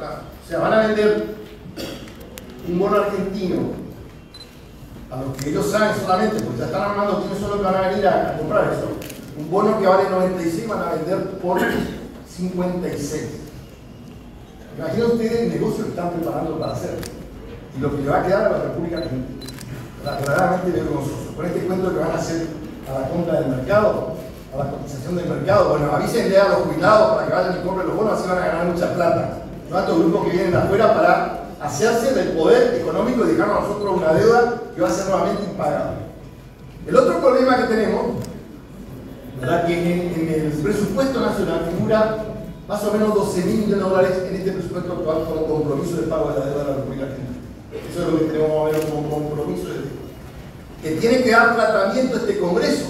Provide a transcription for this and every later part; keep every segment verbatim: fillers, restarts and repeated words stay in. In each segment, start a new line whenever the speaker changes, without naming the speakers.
Claro. O sea, van a vender un bono argentino a los que ellos saben solamente, porque ya están armando quiénes son los que van a venir a, a comprar eso. Un bono que vale noventa y seis van a vender por cincuenta y seis. Imaginen ustedes el negocio que están preparando para hacer y lo que le va a quedar a la República Argentina. Verdaderamente vergonzoso. Con este cuento que van a hacer a la compra del mercado, a la cotización del mercado, bueno, avísenle a los jubilados para que vayan y compren los bonos, así van a ganar mucha plata. No a estos grupos que vienen de afuera para hacerse del poder económico y dejarnos a nosotros una deuda que va a ser nuevamente impagable. El otro problema que tenemos, ¿verdad?, que en, en el presupuesto nacional figura más o menos doce mil millones de dólares en este presupuesto actual como compromiso de pago de la deuda de la República Argentina. Eso es lo que tenemos más o menos como compromiso de deuda, que tiene que dar tratamiento a este Congreso.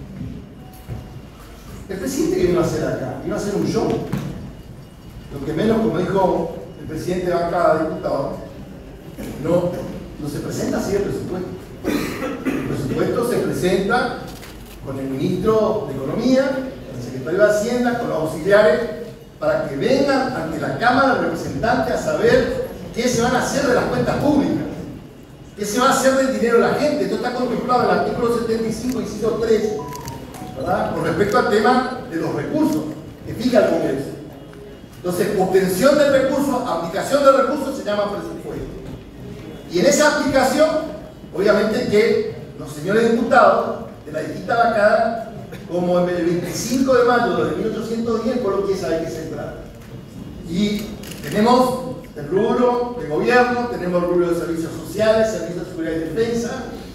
El presidente que vino a hacer acá, vino a hacer un show. Lo que menos, como dijo el presidente de bancada de diputados, no, no se presenta así el presupuesto. El presupuesto se presenta con el ministro de Economía, con el secretario de Hacienda, con los auxiliares, para que vengan ante la Cámara de Representantes a saber qué se van a hacer de las cuentas públicas, qué se va a hacer del dinero de la gente. Esto está contemplado en el artículo setenta y cinco, inciso tres, ¿verdad?, con respecto al tema de los recursos que fija el Congreso. Entonces, obtención del recurso, aplicación del recurso se llama presupuesto. Y en esa aplicación, obviamente que los señores diputados de la distinta bancada, como el veinticinco de mayo de mil ochocientos diez, por lo que sabe que se trata. Y tenemos el rubro de gobierno, tenemos el rubro de servicios sociales, servicios de seguridad y defensa,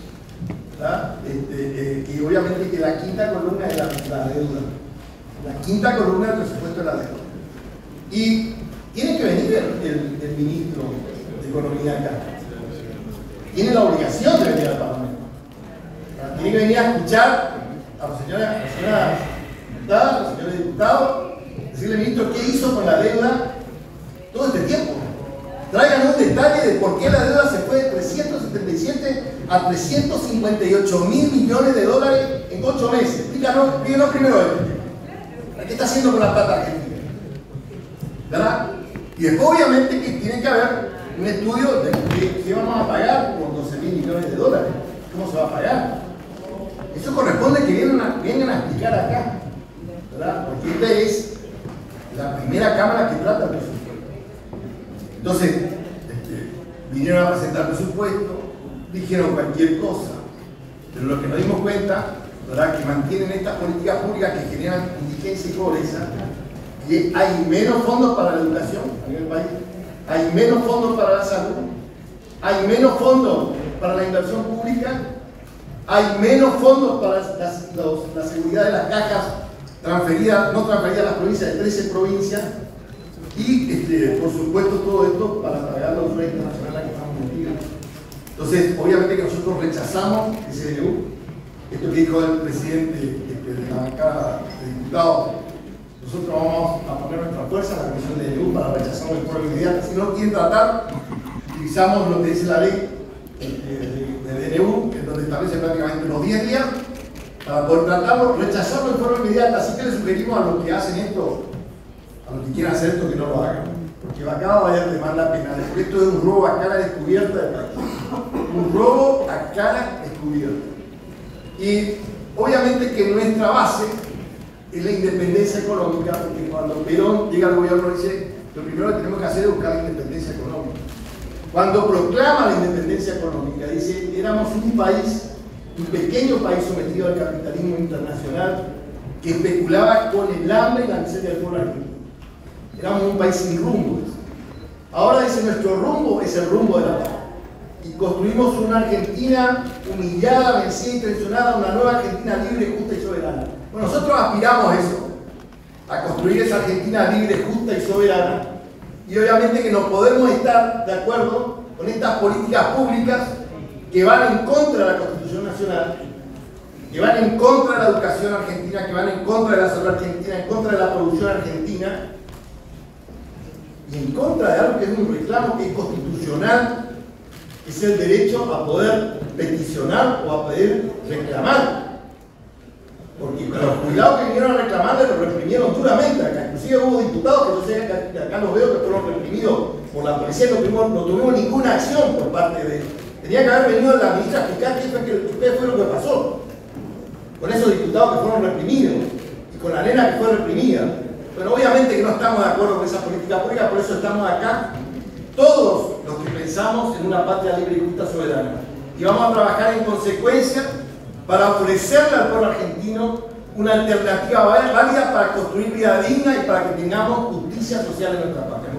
este, eh, y obviamente que la quinta columna es la, la deuda. La quinta columna del presupuesto es la deuda. Y tiene que venir el, el, el ministro de Economía acá. Tiene la obligación de venir al Parlamento. Tiene que venir a escuchar a los señores, a las señoras diputadas, a los señores diputados, decirle, ministro, ¿qué hizo con la deuda todo este tiempo? Traigan un detalle de por qué la deuda se fue de trescientos setenta y siete a trescientos cincuenta y ocho mil millones de dólares en ocho meses. Explícanos, díganos primero esto. ¿Qué está haciendo con la plata argentina? ¿Verdad? Y después, obviamente, que tiene que haber un estudio de qué, qué vamos a pagar con doce mil millones de dólares. ¿Cómo se va a pagar? Eso corresponde que vengan a, vengan a explicar acá, ¿verdad? Porque esta es la primera cámara que trata el presupuesto. Entonces, este, vinieron a presentar presupuesto, dijeron cualquier cosa, pero lo que nos dimos cuenta, ¿verdad?, que mantienen estas políticas públicas que generan indigencia y pobreza, y hay menos fondos para la educación en el país, hay menos fondos para la salud, hay menos fondos para la inversión pública, hay menos fondos para las, los, la seguridad de las cajas transferidas, no transferidas a las provincias, de trece provincias, y este, por supuesto todo esto para pagar la oferta internacional a la que estamos metidos. Entonces, obviamente que nosotros rechazamos ese D N U, esto que dijo el presidente este, de la bancada de diputados. Nosotros vamos a poner nuestra fuerza en la comisión de D N U para rechazarlo de forma inmediata. Si no lo quieren tratar, utilizamos lo que dice la ley de, de, de D N U, en donde establece prácticamente los diez días para poder tratarlo, rechazarlo de forma inmediata. Así que le sugerimos a los que hacen esto, a los que quieran hacer esto, que no lo hagan, porque acá va a haber demanda penal, porque esto es un robo a cara descubierta del país, un robo a cara descubierta. Y obviamente que nuestra base es la independencia económica, porque cuando Perón llega al gobierno dice, lo primero que tenemos que hacer es buscar la independencia económica. Cuando proclama la independencia económica, dice, éramos un país, un pequeño país sometido al capitalismo internacional que especulaba con el hambre y la miseria del pueblo argentino. Éramos un país sin rumbo. Ahora dice, nuestro rumbo es el rumbo de la paz. Y construimos una Argentina humillada, vencida y traicionada, una nueva Argentina libre, justa y soberana. Bueno, nosotros aspiramos a eso, a construir esa Argentina libre, justa y soberana. Y obviamente que no podemos estar de acuerdo con estas políticas públicas que van en contra de la Constitución Nacional, que van en contra de la educación argentina, que van en contra de la salud argentina, en contra de la producción argentina, y en contra de algo que es un reclamo que es constitucional, que es el derecho a poder peticionar o a poder reclamar. Porque los jubilados que vinieron a reclamarle lo reprimieron duramente acá. Inclusive hubo diputados que yo sé que acá los veo que fueron reprimidos por la policía, no tuvimos, no tuvimos ninguna acción por parte de ellos. Tenía que haber venido la ministra a explicar qué fue, que, qué fue lo que pasó con esos diputados que fueron reprimidos y con la nena que fue reprimida. Pero obviamente que no estamos de acuerdo con esa política pública, por eso estamos acá, todos los que pensamos en una patria libre y justa soberana. Y vamos a trabajar en consecuencia para ofrecerle al pueblo argentino una alternativa válida para construir vida digna y para que tengamos justicia social en nuestra patria.